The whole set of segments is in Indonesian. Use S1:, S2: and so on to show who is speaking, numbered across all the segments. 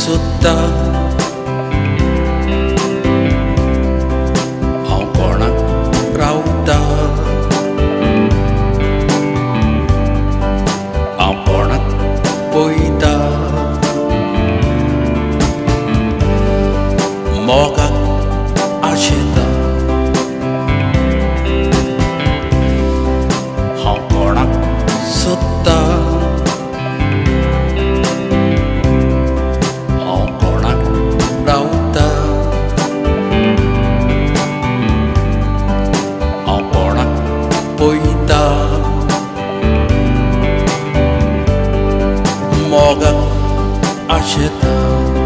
S1: suta ancora rauta ancora poita moga aceta ancora suta poita moga aceta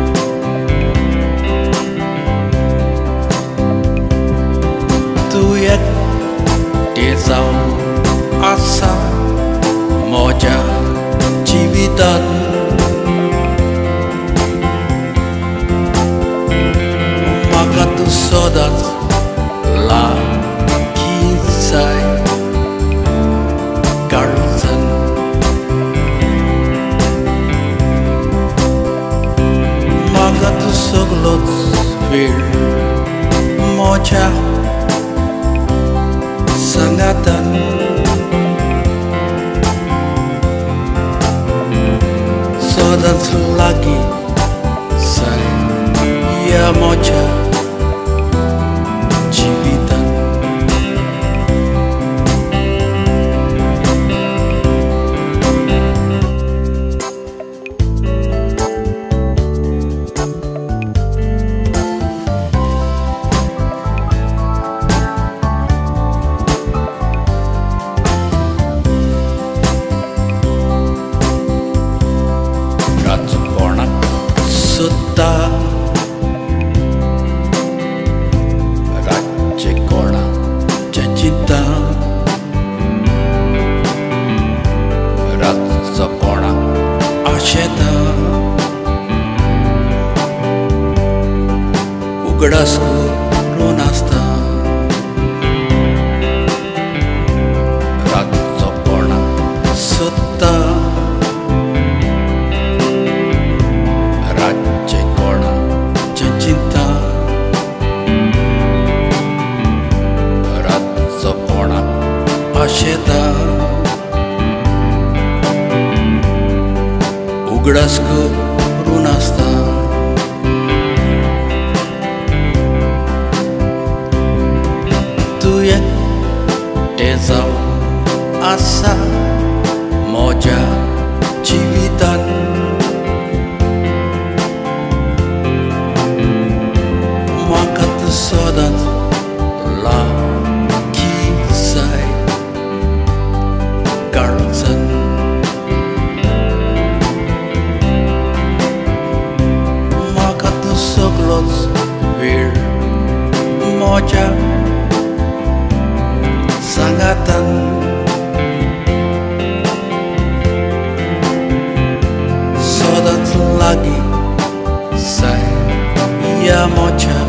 S1: tuyek desau asa moja jivitan maka tu sodat la kisai garden maka tu soglot vir moja sangatan sodat lagi saya moja jivitan suta racekona cinta ratsakona aceta ugadasku runasta ratsakona suta cinta ratsakona aceta ugadasku runasta tuyek desau asa moja jivitan sodat la kisai garden maka tu soglot vir moja sangatan sodat lagi saya moja